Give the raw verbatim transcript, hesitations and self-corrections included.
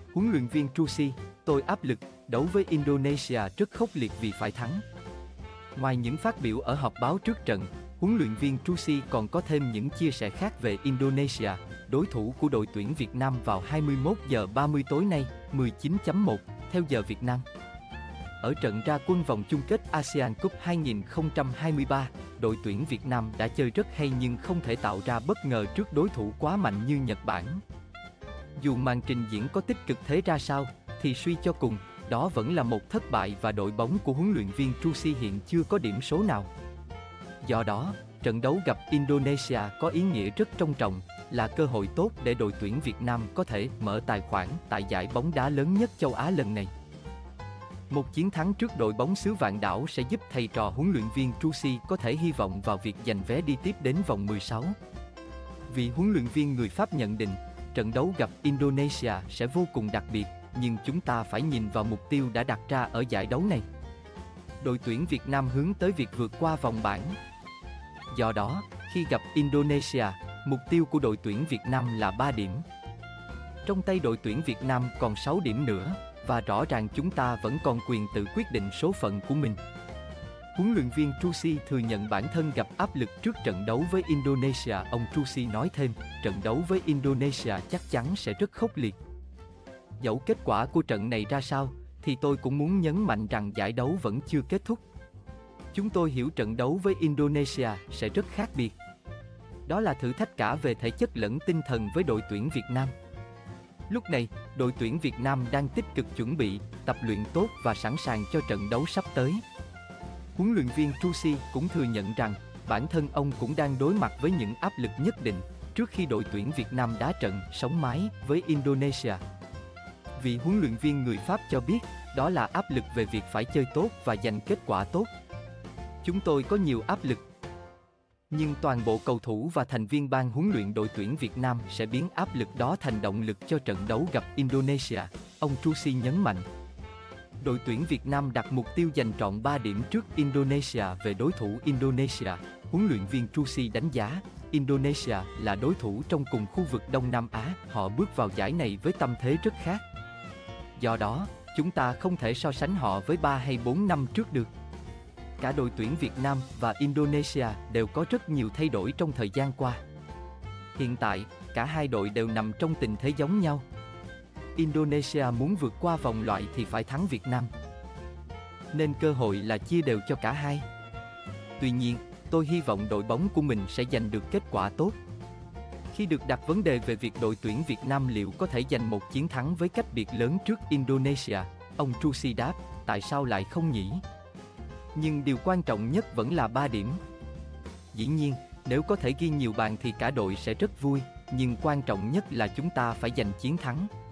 Huấn luyện viên Trusi, tôi áp lực, đấu với Indonesia rất khốc liệt vì phải thắng. Ngoài những phát biểu ở họp báo trước trận, huấn luyện viên Trusi còn có thêm những chia sẻ khác về Indonesia, đối thủ của đội tuyển Việt Nam vào hai mươi mốt giờ ba mươi tối nay, mười chín chấm một, theo giờ Việt Nam. Ở trận ra quân vòng chung kết ASEAN Cup hai không hai ba, đội tuyển Việt Nam đã chơi rất hay nhưng không thể tạo ra bất ngờ trước đối thủ quá mạnh như Nhật Bản. Dù màn trình diễn có tích cực thế ra sao, thì suy cho cùng, đó vẫn là một thất bại và đội bóng của huấn luyện viên Trusi hiện chưa có điểm số nào. Do đó, trận đấu gặp Indonesia có ý nghĩa rất trân trọng, là cơ hội tốt để đội tuyển Việt Nam có thể mở tài khoản tại giải bóng đá lớn nhất châu Á lần này. Một chiến thắng trước đội bóng xứ Vạn Đảo sẽ giúp thầy trò huấn luyện viên Trusi có thể hy vọng vào việc giành vé đi tiếp đến vòng mười sáu. Vị huấn luyện viên người Pháp nhận định, trận đấu gặp Indonesia sẽ vô cùng đặc biệt, nhưng chúng ta phải nhìn vào mục tiêu đã đặt ra ở giải đấu này. Đội tuyển Việt Nam hướng tới việc vượt qua vòng bảng. Do đó, khi gặp Indonesia, mục tiêu của đội tuyển Việt Nam là ba điểm. Trong tay đội tuyển Việt Nam còn sáu điểm nữa, và rõ ràng chúng ta vẫn còn quyền tự quyết định số phận của mình. Huấn luyện viên Trusi thừa nhận bản thân gặp áp lực trước trận đấu với Indonesia. Ông Trusi nói thêm, trận đấu với Indonesia chắc chắn sẽ rất khốc liệt. Dẫu kết quả của trận này ra sao, thì tôi cũng muốn nhấn mạnh rằng giải đấu vẫn chưa kết thúc. Chúng tôi hiểu trận đấu với Indonesia sẽ rất khác biệt. Đó là thử thách cả về thể chất lẫn tinh thần với đội tuyển Việt Nam. Lúc này, đội tuyển Việt Nam đang tích cực chuẩn bị, tập luyện tốt và sẵn sàng cho trận đấu sắp tới. Huấn luyện viên Trusi cũng thừa nhận rằng, bản thân ông cũng đang đối mặt với những áp lực nhất định, trước khi đội tuyển Việt Nam đá trận sống mái với Indonesia. Vị huấn luyện viên người Pháp cho biết, đó là áp lực về việc phải chơi tốt và giành kết quả tốt. Chúng tôi có nhiều áp lực. Nhưng toàn bộ cầu thủ và thành viên ban huấn luyện đội tuyển Việt Nam sẽ biến áp lực đó thành động lực cho trận đấu gặp Indonesia, ông Trusi nhấn mạnh. Đội tuyển Việt Nam đặt mục tiêu giành trọn ba điểm trước Indonesia. Về đối thủ Indonesia, huấn luyện viên Trusi đánh giá, Indonesia là đối thủ trong cùng khu vực Đông Nam Á, họ bước vào giải này với tâm thế rất khác. Do đó, chúng ta không thể so sánh họ với ba hay bốn năm trước được. Cả đội tuyển Việt Nam và Indonesia đều có rất nhiều thay đổi trong thời gian qua. Hiện tại, cả hai đội đều nằm trong tình thế giống nhau. Indonesia muốn vượt qua vòng loại thì phải thắng Việt Nam. Nên cơ hội là chia đều cho cả hai. Tuy nhiên, tôi hy vọng đội bóng của mình sẽ giành được kết quả tốt. Khi được đặt vấn đề về việc đội tuyển Việt Nam liệu có thể giành một chiến thắng với cách biệt lớn trước Indonesia, ông Trusi đáp, tại sao lại không nhỉ? Nhưng điều quan trọng nhất vẫn là ba điểm. Dĩ nhiên, nếu có thể ghi nhiều bàn thì cả đội sẽ rất vui, nhưng quan trọng nhất là chúng ta phải giành chiến thắng.